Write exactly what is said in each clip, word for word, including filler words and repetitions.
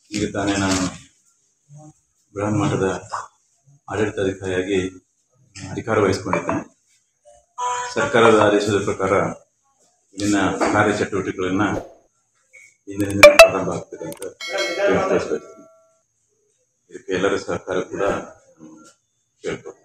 ಈಗ ತಾನೇ ನಾನು ಬೃಹನ್ ಮಠದ ಆಡಳಿತಾಧಿಕಾರಿಯಾಗಿ ಅಧಿಕಾರ ವಹಿಸಿಕೊಂಡಿದ್ದೇನೆ. ಸರ್ಕಾರದ ಆದೇಶದ ಪ್ರಕಾರ ಇಲ್ಲಿನ ಕಾರ್ಯಚಟುವಟಿಕೆಗಳನ್ನು ಇಂದಿನಿಂದ ಪ್ರಾರಂಭ ಆಗ್ತದೆ ಅಂತ ತಿಳಿಸ್ಬೇಕು. ಇದಕ್ಕೆ ಎಲ್ಲರ ಸಹಕಾರ ಕೂಡ ಕೇಳ್ಬೋದು.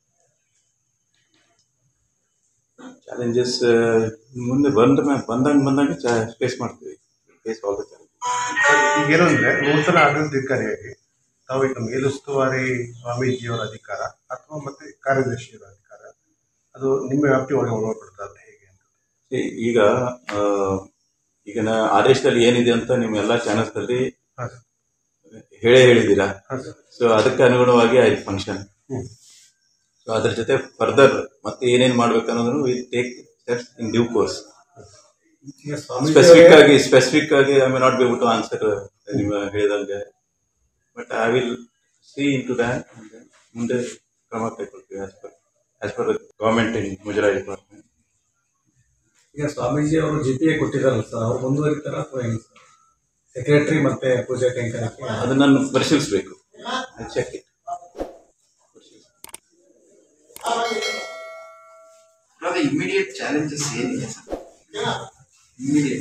ಚಾಲೆಂಜಸ್ ಮುಂದೆ ಬಂದ ಬಂದಂಗೆ ಬಂದಂಗೆ ಫೇಸ್ ಮಾಡ್ತೀವಿ. Face all the challenges. ಏನಂದ್ರೆ ನೂತನ ಆಡಳಿತಾಧಿಕಾರಿಯಾಗಿ ತಾವು ಈಗ ಮೇಲುಸ್ತುವಾರಿ ಸ್ವಾಮೀಜಿಯವರ ಅಧಿಕಾರ ಅಥವಾ ಮತ್ತೆ ಕಾರ್ಯದರ್ಶಿಯವರ ಅಧಿಕಾರ ಅದು ನಿಮ್ಮ ವ್ಯಾಪ್ತಿ ಒಳಗೆ ಒಳಪಡ್ತದೆ ಹೇಗೆ ಅಂತ? ಈಗ ಈಗಿನ ಆದೇಶದಲ್ಲಿ ಏನಿದೆ ಅಂತ ನಿಮ್ಮೆಲ್ಲ ಚಾನಲ್ಸ್ನಲ್ಲಿ ಹೇಳೇ ಹೇಳಿದ್ದೀರಾ. ಸೊ ಅದಕ್ಕೆ ಅನುಗುಣವಾಗಿ ಆಯ್ತು ಫಂಕ್ಷನ್. ಸೊ ಅದ್ರ ಜೊತೆ ಫರ್ದರ್ ಮತ್ತೆ ಏನೇನು ಮಾಡ್ಬೇಕು ಅನ್ನೋದನ್ನು we take steps in due course. Specific ಆಗಿ ಸ್ಪೆಸಿಫಿಕ್ ಆಗಿ I may not be able to answer ನೀವು ಹೇಳಿದಂಗೆ, but I will see into that. ಮುಂದೆ ಕ್ರಮ ಕೈಗೊಳ್ತೀವಿ as per as per government in Muzrai department. ಈಗ ಸ್ವಾಮೀಜಿ ಅವರು ಜಿ ಪಿ ಎ ಕೊಟ್ಟಿದ್ದಾರಲ್ಲ ಸರ್, ಅವ್ರು ಮುಂದುವರಿತಾರ ಅಥವಾ ಏನು ಸರ್? ಸೆಕ್ರೆಟರಿ ಮತ್ತೆ ಪೂಜಾ ಕೈಂಕರ್ಯಕ್ಕೆ ಅದನ್ನು ನಾನು ಪರಿಶೀಲಿಸಬೇಕು. Check it. ಇಮಿಡಿಯೇಟ್ ಚಾಲೆಂಜಸ್ ಏನಿದೆ sir? Immediate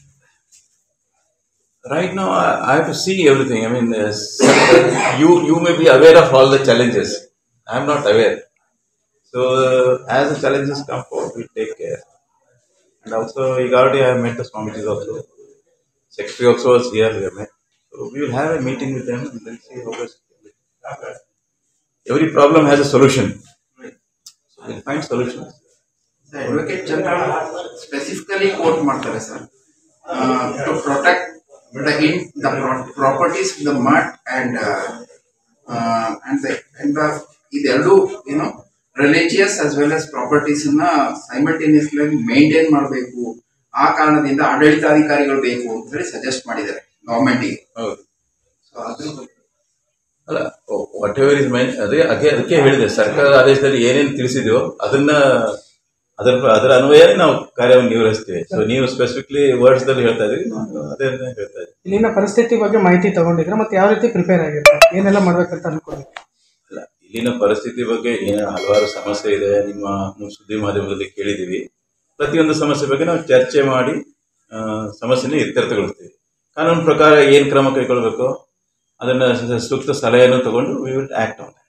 Right now, I, I have to see everything. I mean, uh, you you may be aware of all the challenges. I am not aware. So, uh, as the challenges come forward, we take care. And also, already I have met the Swamijis also. Secretary also was here. We have met. So, we will have a meeting with them and then see how best. Every problem has a solution. So, we will find solutions. The Advocate General specifically quote ಮಾಡ್ತಾರೆ sir, to protect the in the pro properties of the mud and uh, uh, and the and the ಇದೆರಡು ಏನೋ religious as well as properties ಅನ್ನ simultaneously maintain ಮಾಡಬೇಕು, ಆ ಕಾರಣದಿಂದ ಆಡಳಿತಾಧಿಕಾರಿಗಳು ಬೇಕು ಅಂತ ಹೇಳಿ ಸಜೆಸ್ಟ್ ಮಾಡಿದ್ದಾರೆ ಗವರ್ಮೆಂಟಿಗೆ. ಸೊ ಅದ್ರ ಅಲ್ಲ, ವಾಟ್ ಎವರ್ ಇಸ್ ಮೈನ್ ಅದೇ ಅದೇ ಅದಕ್ಕೆ ಹೇಳಿದೆ, ಸರ್ಕಾರದ ಆದೇಶದಲ್ಲಿ ಏನೇನು ತಿಳಿಸಿದೆಯೋ ಅದನ್ನ ಅದರ ಅದರ ಅನ್ವಯ ನಾವು ಕಾರ್ಯವನ್ನು ನಿರ್ವಹಿಸ್ತೀವಿ. ಸೊ ನೀವು ಸ್ಪೆಸಿಫಿಕ್ಲಿ ವರ್ಡ್ಸ್ ದಲ್ಲಿ ಹೇಳ್ತಾ ಇದ್ದೀವಿ, ಅದೇ ಹೇಳ್ತಾ ಇದ್ದೀವಿ. ಇಲ್ಲಿನ ಪರಿಸ್ಥಿತಿ ಬಗ್ಗೆ ಮಾಹಿತಿ ತಗೊಂಡಿದ್ರೆ ಮತ್ತೆ ಯಾವ ರೀತಿ ಪ್ರಿಪೇರ್ ಆಗಿರ್ತಾರೆ, ಏನೆಲ್ಲ ಮಾಡ್ಬೇಕಂತ ಅನ್ಕೊಂಡಿದ್ವಿ? ಅಲ್ಲ, ಇಲ್ಲಿನ ಪರಿಸ್ಥಿತಿ ಬಗ್ಗೆ ಏನು ಹಲವಾರು ಸಮಸ್ಯೆ ಇದೆ, ನಿಮ್ಮ ಸುದ್ದಿ ಮಾಧ್ಯಮದಲ್ಲಿ ಕೇಳಿದ್ದೀವಿ. ಪ್ರತಿಯೊಂದು ಸಮಸ್ಯೆ ಬಗ್ಗೆ ನಾವು ಚರ್ಚೆ ಮಾಡಿ ಸಮಸ್ಯೆನ ಇತ್ಯರ್ಥಗೊಳಿಸ್ತೀವಿ. ಕಾನೂನು ಪ್ರಕಾರ ಏನು ಕ್ರಮ ಕೈಗೊಳ್ಬೇಕು ಅದನ್ನ ಸೂಕ್ತ ಸಲಹೆಯನ್ನು ತಗೊಂಡು ವಿ ವಿಲ್ ಆಕ್ಟ್ ಆನ್.